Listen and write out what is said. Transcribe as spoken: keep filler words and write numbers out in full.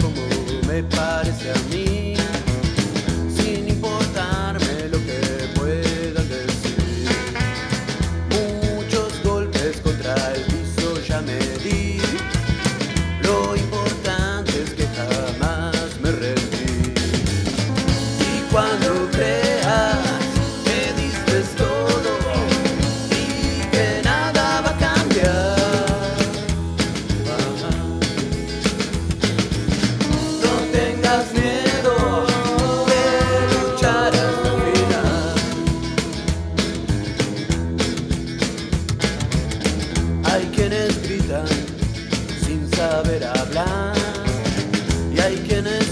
como me parece a mí, sin importarme lo que puedan decir. Muchos golpes contra el piso ya me di, lo importante es que jamás me rendí. Y cuando creas que diste todo y que nada va a cambiar, no tengas miedo de luchar hasta el final. Hay quienes gritan sin saber hablar y hay quienes